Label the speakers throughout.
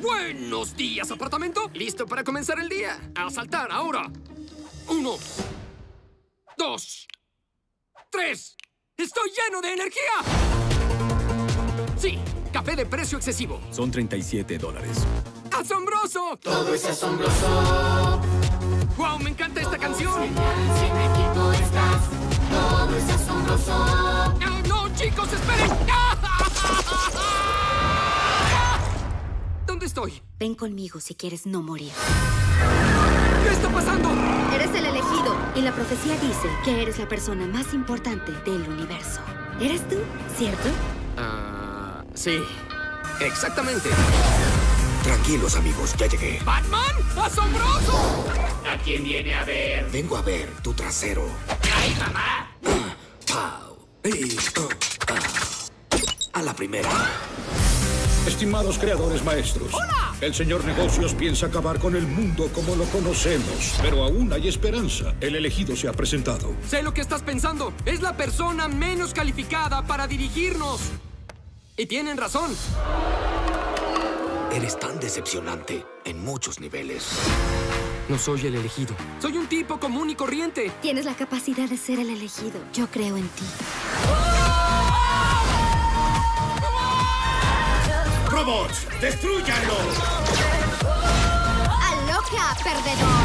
Speaker 1: Buenos días, apartamento. ¿Listo para comenzar el día? A saltar ahora. 1, 2, 3. ¡Estoy lleno de energía! Sí, café de precio excesivo.
Speaker 2: Son $37.
Speaker 1: ¡Asombroso!
Speaker 3: Todo es asombroso.
Speaker 1: ¡Wow! ¡Me encanta esta canción!
Speaker 3: Genial, si en equipo estás. Todo es asombroso.
Speaker 1: ¡Ah, no, chicos, esperen! ¿Dónde estoy?
Speaker 4: Ven conmigo si quieres no morir.
Speaker 1: ¿Qué está pasando?
Speaker 4: Eres el elegido y la profecía dice que eres la persona más importante del universo. ¿Eres tú, cierto?
Speaker 1: Sí. Exactamente.
Speaker 5: Tranquilos, amigos, ya llegué.
Speaker 1: ¡Batman! ¡Asombroso!
Speaker 3: ¿A quién viene a ver?
Speaker 5: Vengo a ver tu trasero.
Speaker 3: ¡Ay, mamá!
Speaker 5: Pau. A la primera.
Speaker 6: Estimados creadores maestros. ¡Hola! El señor Negocios piensa acabar con el mundo como lo conocemos. Pero aún hay esperanza. El elegido se ha presentado.
Speaker 1: Sé lo que estás pensando. Es la persona menos calificada para dirigirnos. Y tienen razón.
Speaker 5: Eres tan decepcionante en muchos niveles.
Speaker 1: No soy el elegido. Soy un tipo común y corriente.
Speaker 4: Tienes la capacidad de ser el elegido. Yo creo en ti.
Speaker 6: ¡Robots! ¡Destrúyanlo!
Speaker 4: ¡Aloha, perdedor!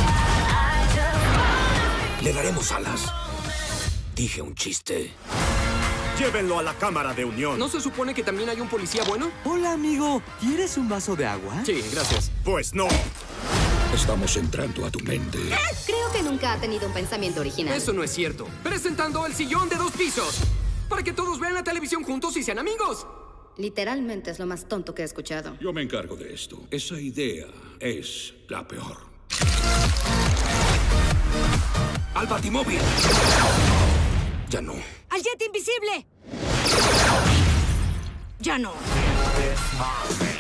Speaker 5: Le daremos alas. Dije un chiste.
Speaker 2: Llévenlo a la cámara de unión.
Speaker 1: ¿No se supone que también hay un policía bueno?
Speaker 7: Hola, amigo. ¿Quieres un vaso de agua?
Speaker 1: Sí, gracias.
Speaker 6: Pues no. Estamos entrando a tu mente.
Speaker 4: Creo que nunca ha tenido un pensamiento original.
Speaker 1: Eso no es cierto. Presentando el sillón de 2 pisos. Para que todos vean la televisión juntos y sean amigos.
Speaker 4: Literalmente es lo más tonto que he escuchado.
Speaker 6: Yo me encargo de esto. Esa idea es la peor.
Speaker 5: ¡Al Batimóvil! Ya no.
Speaker 4: ¡Al jet invisible! Ya no.